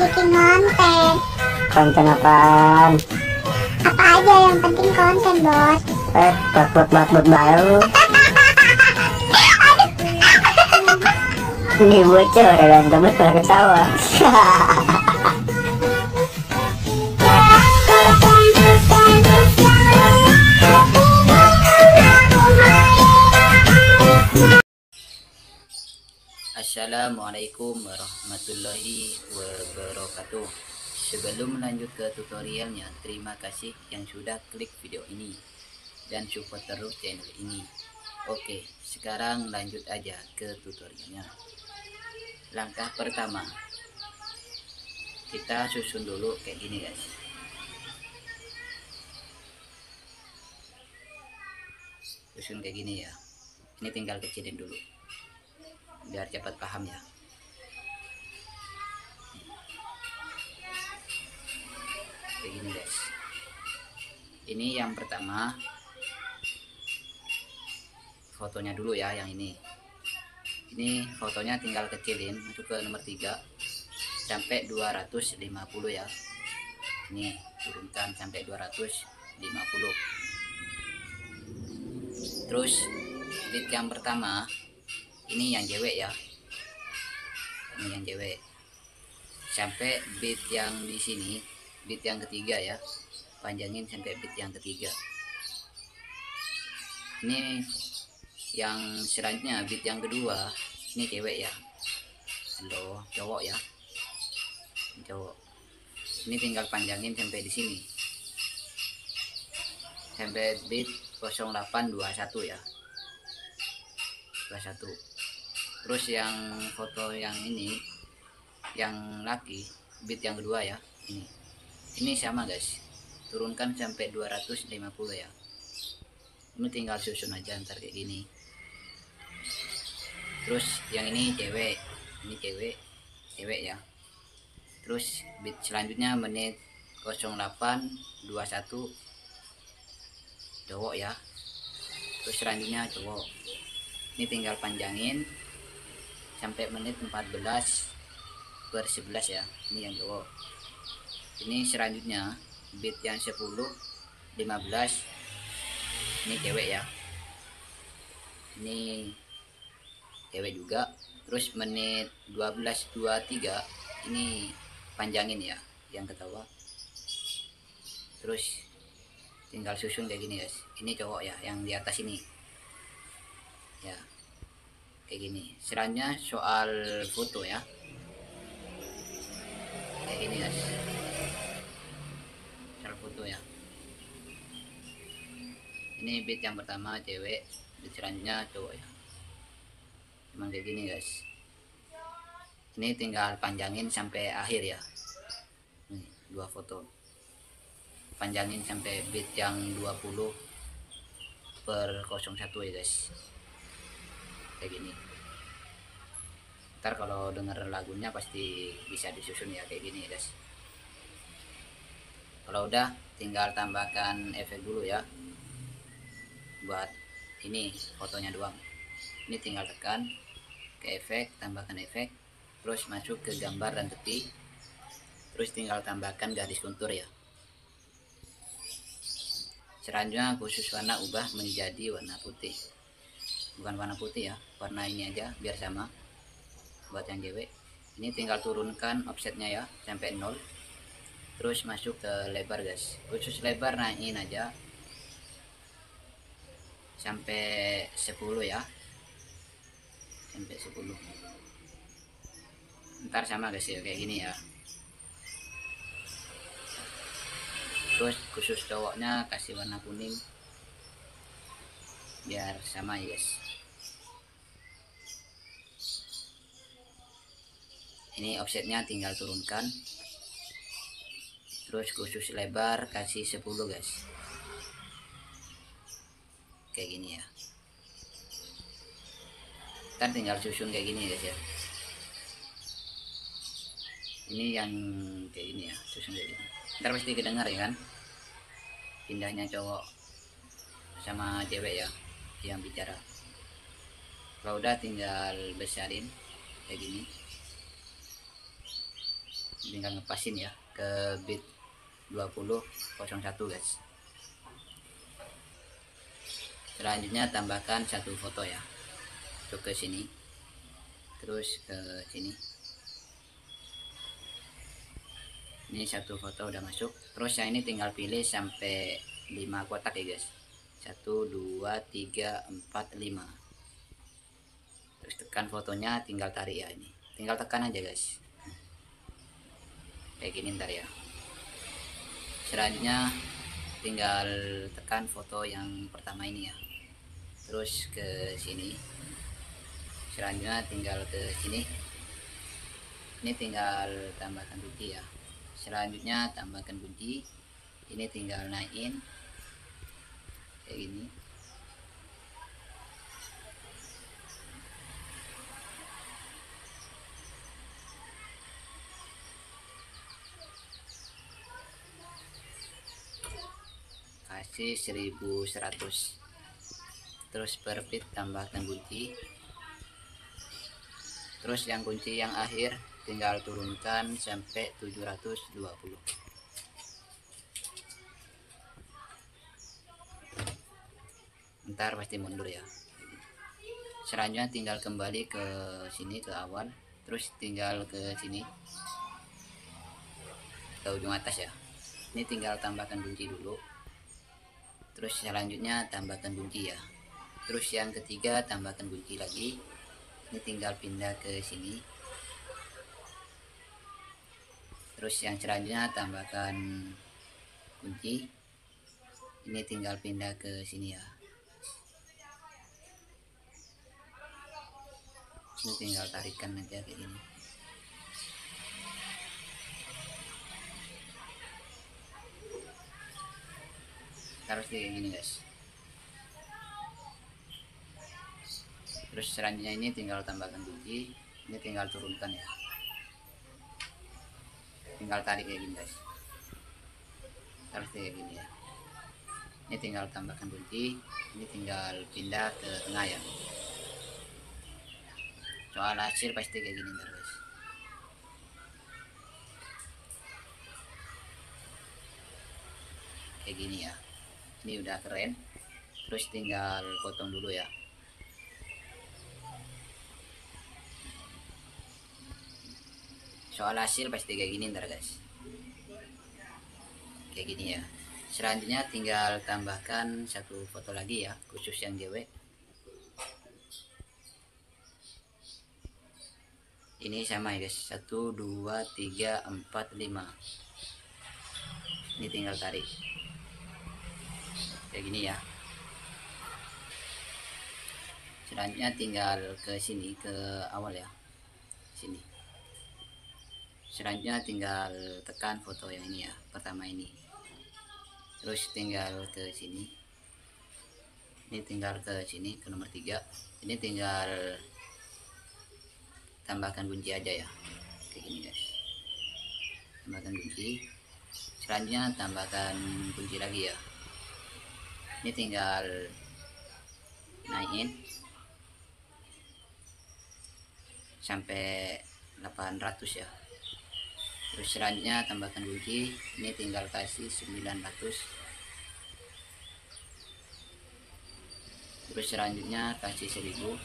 bikin konten. Konten apaan? Apa aja yang penting konten, Bos. Upload baru. Ini bocor dan temen pada ketawa. Assalamualaikum warahmatullahi wabarakatuh. Sebelum lanjut ke tutorialnya, terima kasih yang sudah klik video ini dan support terus channel ini. Oke, sekarang lanjut aja ke tutorialnya. Langkah pertama, kita susun dulu kayak gini guys. Susun kayak gini ya. Ini tinggal kecilin dulu biar cepat paham ya. Kayak gini guys. Ini yang pertama, fotonya dulu ya, yang ini fotonya tinggal kecilin, masuk ke nomor 3 sampai 250 ya. Ini turunkan sampai 250. Terus bit yang pertama ini yang cewek ya, ini yang cewek, sampai bit yang di sini, bit yang ketiga ya, panjangin sampai bit yang ketiga. Ini yang selanjutnya bit yang kedua, ini cewek ya, halo cowok ya, cowok. Ini tinggal panjangin sampai di sini, sampai bit 0821 ya, 21. Terus yang foto yang ini, yang laki, bit yang kedua ya, ini sama guys, turunkan sampai 250 ya. Ini tinggal susun aja ntar kayak gini. Terus yang ini cewek, ini cewek ya. Terus bit selanjutnya menit 0821 cowok ya. Terus selanjutnya cowok, ini tinggal panjangin sampai menit 14/11 ya. Ini yang cowok. Ini selanjutnya bit yang 10 15, ini cewek ya, ini cewek juga. Terus menit 12:23 ini panjangin ya, yang ketawa. Terus tinggal susun kayak gini guys. Ini cowok ya, yang di atas ini ya, kayak gini. Selanjutnya soal foto ya, kayak gini guys, soal foto ya. Ini bit yang pertama cewek, bit selanjutnya cowok ya, emang kayak gini guys. Ini tinggal panjangin sampai akhir ya. Nih, 2 foto panjangin sampai bit yang 20/01 ya guys, kayak gini. Ntar kalau denger lagunya pasti bisa disusun ya, kayak gini guys. Kalau udah tinggal tambahkan efek dulu ya, buat ini fotonya doang. Ini tinggal tekan ke efek, tambahkan efek, terus masuk ke gambar dan tepi, terus tinggal tambahkan garis kontur ya. Selanjutnya khusus warna ubah menjadi warna putih, bukan warna putih ya, warna ini aja biar sama. Buat yang cewek ini tinggal turunkan offsetnya ya sampai 0, terus masuk ke lebar guys. Khusus lebar naikin aja sampai 10 ya, sampai 10. Ntar sama guys ya, kayak gini ya. Terus khusus cowoknya kasih warna kuning biar sama ya guys. Ini offsetnya tinggal turunkan, terus khusus lebar kasih 10 guys, kayak gini ya. Kan tinggal susun kayak gini guys ya. Ini yang kayak gini ya, susun kayak gini. Ntar pasti kedengar ya kan, pindahnya cowok sama cewek ya yang bicara. Kalau udah tinggal besarin kayak gini. tinggal ngepasin ya ke bit 2001 guys. Selanjutnya tambahkan satu foto ya, masuk ke sini, terus ke sini. Ini satu foto udah masuk. Terus yang ini tinggal pilih sampai 5 kotak ya guys. 1 2 3 4 5. Terus tekan fotonya, tinggal tarik ya, ini tinggal tekan aja guys, kayak gini ntar ya. Selanjutnya tinggal tekan foto yang pertama ini ya, terus ke sini. Selanjutnya tinggal ke sini, ini tinggal tambahkan kunci ya. Selanjutnya tambahkan kunci, ini tinggal naikin kayak gini. Kasih 1100. Terus per bit tambahkan kunci. Terus yang kunci yang akhir tinggal turunkan sampai 720. Ntar pasti mundur ya. Selanjutnya tinggal kembali ke sini, ke awal, terus tinggal ke sini, ke ujung atas ya. Ini tinggal tambahkan kunci dulu. Terus selanjutnya tambahkan kunci ya. Terus yang ketiga tambahkan kunci lagi. Ini tinggal pindah ke sini. Terus yang selanjutnya tambahkan kunci, ini tinggal pindah ke sini ya. Ini tinggal tarikan aja kayak gini. Harus kayak gini guys. Terus selanjutnya ini tinggal tambahkan kunci, ini tinggal turunkan ya, tinggal tarik kayak gini guys. Harus kayak gini ya. Ini tinggal tambahkan kunci, ini tinggal pindah ke tengah ya. Soal hasil pasti kayak gini ntar guys. Kayak gini ya. Ini udah keren. Terus tinggal potong dulu ya. Soal hasil pasti kayak gini ntar guys, kayak gini ya. Selanjutnya tinggal tambahkan satu foto lagi ya, khusus yang cewek. Ini sama ya guys, 1 2 3 4 5. Ini tinggal tarik kayak gini ya. Selanjutnya tinggal ke sini, ke awal ya, sini. Selanjutnya tinggal tekan foto yang ini ya, pertama ini. Terus tinggal ke sini. Ini tinggal ke sini, ke nomor 3. Ini tinggal tambahkan kunci aja ya. Kayak gini guys. Tambahkan kunci. Selanjutnya tambahkan kunci lagi ya. Ini tinggal naikin sampai 800 ya. Terus selanjutnya tambahkan kunci, ini tinggal kasih 900. Terus selanjutnya kasih 1000.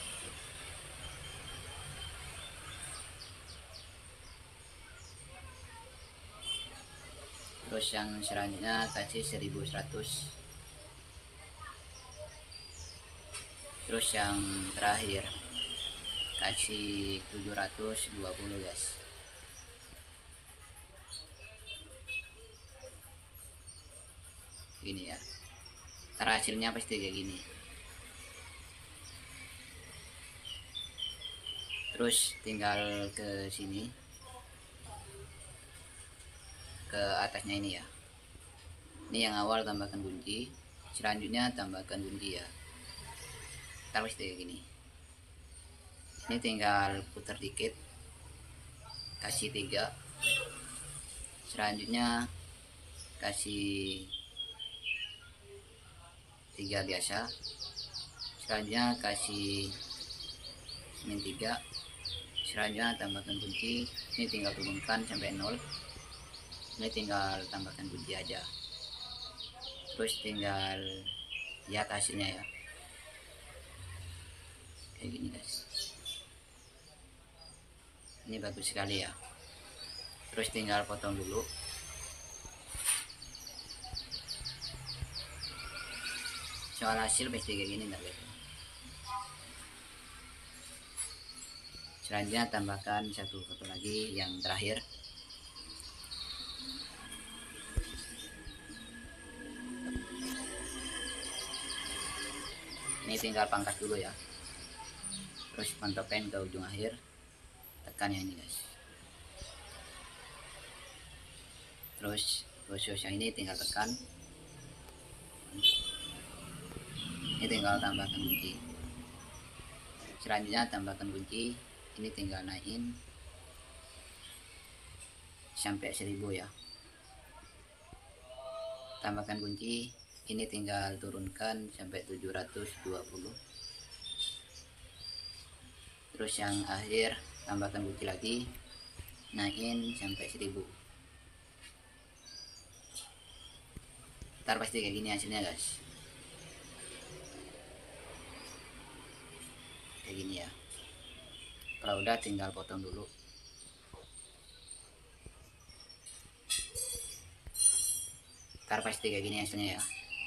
Terus yang selanjutnya kasih 1100. Terus yang terakhir kasih 720 guys. Gini ya, ntar hasilnya pasti kayak gini. Terus tinggal ke sini, ke atasnya ini ya. Ini yang awal tambahkan kunci, selanjutnya tambahkan kunci ya. Ntar pasti kayak gini. Ini tinggal putar dikit, kasih 3. Selanjutnya kasih 3 biasa. Selanjutnya kasih min 3. Selanjutnya tambahkan kunci, ini tinggal turunkan sampai 0. Ini tinggal tambahkan kunci aja, terus tinggal lihat hasilnya ya, kayak gini guys. Ini bagus sekali ya. Terus tinggal potong dulu. Soal hasil pasti kayak gini guys. Selanjutnya tambahkan satu foto lagi yang terakhir. Ini tinggal pangkas dulu ya, terus pantokkan ke ujung akhir, tekan yang ini guys. Terus khusus yang ini tinggal tekan, ini tinggal tambahkan kunci. Selanjutnya tambahkan kunci, ini tinggal naikin sampai 1000 ya. Tambahkan kunci, ini tinggal turunkan sampai 720. Terus yang akhir tambahkan kunci lagi, naikin sampai 1000. Ntar pasti kayak gini hasilnya guys, kayak gini ya. Kalau udah tinggal potong dulu. Ntar pasti kayak gini hasilnya ya.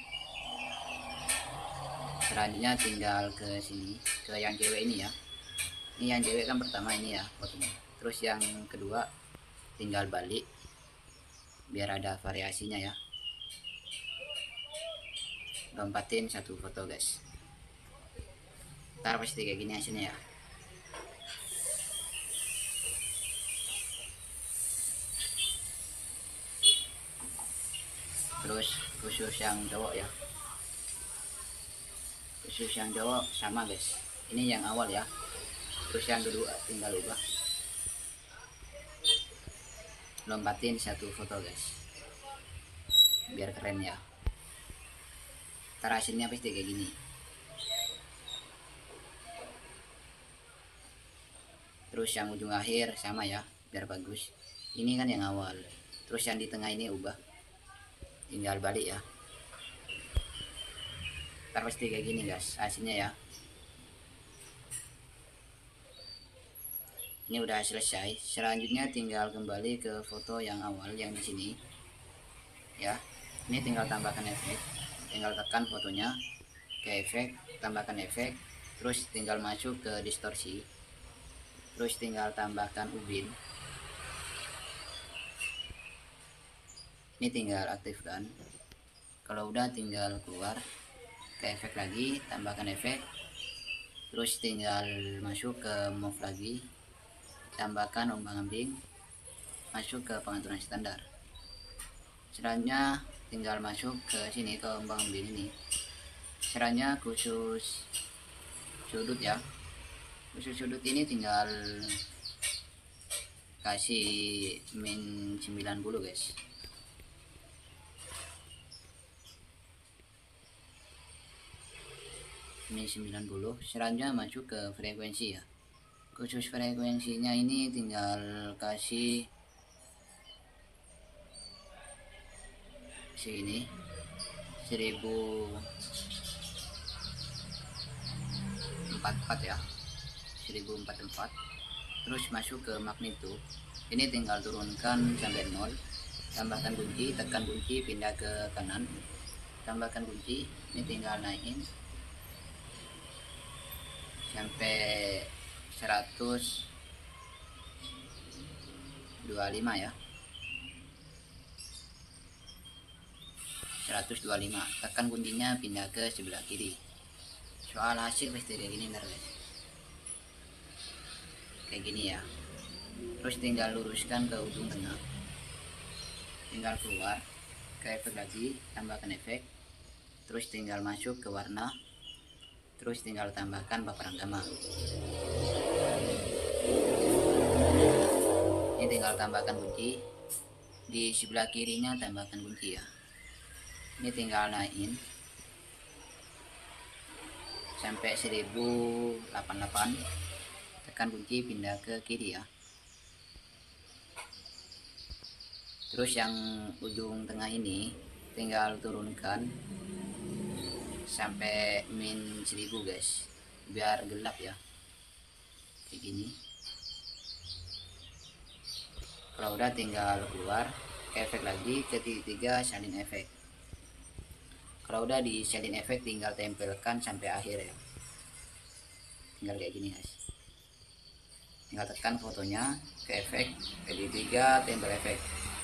Selanjutnya tinggal ke sini, ke yang cewek ini ya. Ini yang cewek kan pertama ini ya fotonya. Terus yang kedua tinggal balik biar ada variasinya ya. Lompatin satu foto guys. Ntar pasti kayak gini hasilnya ya. Terus khusus yang cowok ya, khusus yang cowok sama guys. Ini yang awal ya, terus yang kedua tinggal ubah, lompatin satu foto guys biar keren ya. Ntar hasilnya pasti kayak gini. Terus yang ujung akhir sama ya biar bagus. Ini kan yang awal, terus yang di tengah ini ubah, tinggal balik ya. Ntar pasti kayak gini guys hasilnya ya. Ini udah selesai. Selanjutnya tinggal kembali ke foto yang awal yang di sini ya. Ini tinggal tambahkan efek, tinggal tekan fotonya ke efek, tambahkan efek, terus tinggal masuk ke distorsi, terus tinggal tambahkan ubin. Ini tinggal aktifkan. Kalau udah tinggal keluar ke efek lagi, tambahkan efek, terus tinggal masuk ke move lagi, tambahkan ombang-ambing, masuk ke pengaturan standar. Selanjutnya tinggal masuk ke sini ke ombang-ambing ini. Caranya khusus sudut ya. Khusus sudut ini tinggal kasih min 90 guys. Ini 90. Selanjutnya masuk ke frekuensi ya. Khusus frekuensinya ini tinggal kasih sini 1044 ya, 1044. Terus masuk ke magnitudo, ini tinggal turunkan sampai 0, tambahkan kunci, tekan kunci, pindah ke kanan, tambahkan kunci, ini tinggal naikin sampai 125 ya, 125. Tekan kuncinya, pindah ke sebelah kiri. Soal hasil pasti kayak gini guys, kayak gini ya. Terus tinggal luruskan ke ujung tengah, tinggal keluar ke efek lagi, tambahkan efek, terus tinggal masuk ke warna, terus tinggal tambahkan paparan gamma. Ini tinggal tambahkan kunci, di sebelah kirinya tambahkan kunci ya. Ini tinggal naikin sampai 1088, tekan kunci pindah ke kiri ya. Terus yang ujung tengah ini tinggal turunkan sampai min 1000 guys, biar gelap ya, kayak gini. Kalau udah tinggal keluar ke efek lagi, ke titik 3 salin efek. Kalau udah di salin efek tinggal tempelkan sampai akhir ya, tinggal kayak gini guys. Tinggal tekan fotonya ke efek, ke titik 3 tempel efek.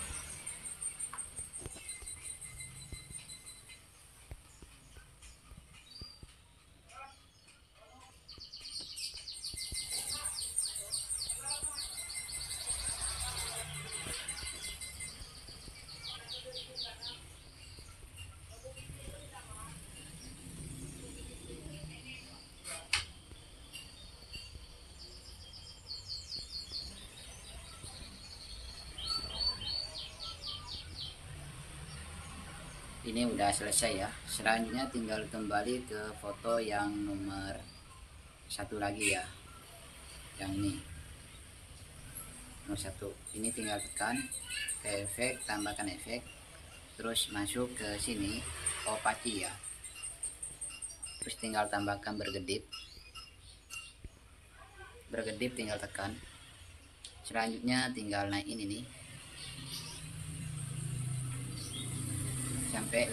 Ini udah selesai ya. Selanjutnya tinggal kembali ke foto yang nomor 1 lagi ya, yang ini nomor 1. Ini tinggal tekan ke efek, tambahkan efek, terus masuk ke sini opacity ya, terus tinggal tambahkan berkedip tinggal tekan. Selanjutnya tinggal naikin ini sampai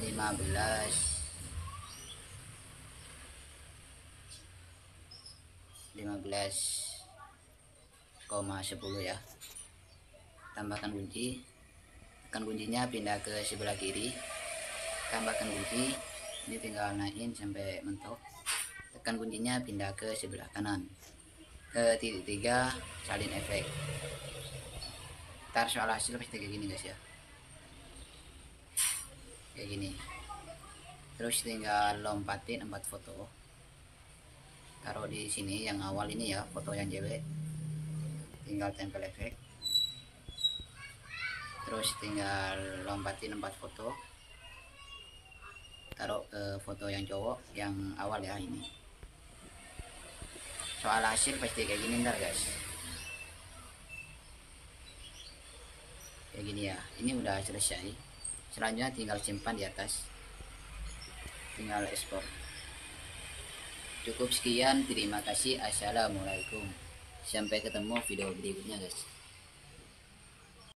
15,10 ya. Tambahkan kunci, tekan kuncinya pindah ke sebelah kiri, tambahkan kunci. Ini tinggal naikin sampai mentok, tekan kuncinya pindah ke sebelah kanan, ke titik 3 salin efek. Ntar soal hasil pasti kayak gini guys ya, kayak gini. Terus tinggal lompatin 4 foto, taruh di sini yang awal ini ya, foto yang cewek, tinggal tempel efek. Terus tinggal lompatin 4 foto, taruh ke foto yang cowok yang awal ya ini. Soal hasil pasti kayak gini ntar guys, kayak gini ya. Ini udah selesai. Selanjutnya tinggal simpan di atas, tinggal ekspor. Cukup sekian, terima kasih. Assalamualaikum, sampai ketemu video berikutnya guys.